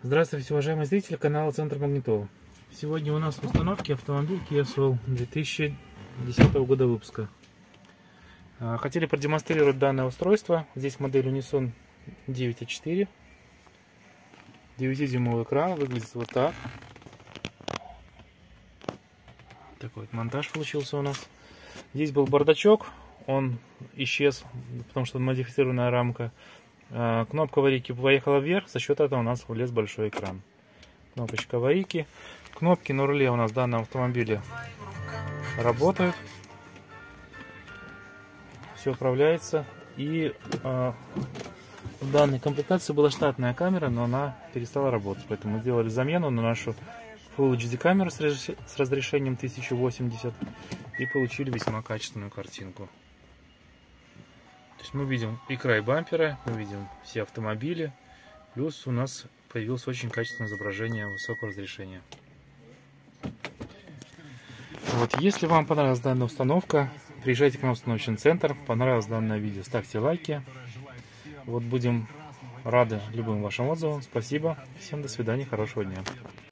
Здравствуйте, уважаемые зрители канала Центр Магнитола. Сегодня у нас в установке автомобиль Kia Soul 2010 года выпуска. Хотели продемонстрировать данное устройство. Здесь модель Unison 9.4. 9-дюймовый экран, выглядит вот так. Такой вот монтаж получился у нас. Здесь был бардачок, он исчез, потому что модифицированная рамка. Кнопка аварийки поехала вверх, за счет этого у нас влез большой экран. Кнопочка аварийки. Кнопки на руле у нас в данном автомобиле работают. Все управляется. И в данной комплектации была штатная камера, но она перестала работать. Поэтому мы сделали замену на нашу Full HD камеру с разрешением 1080 и получили весьма качественную картинку. То есть мы видим и край бампера, мы видим все автомобили, плюс у нас появилось очень качественное изображение высокого разрешения. Вот, если вам понравилась данная установка, приезжайте к нам в установочный центр. Понравилось данное видео, ставьте лайки. Вот, будем рады любым вашим отзывам. Спасибо, всем до свидания, хорошего дня.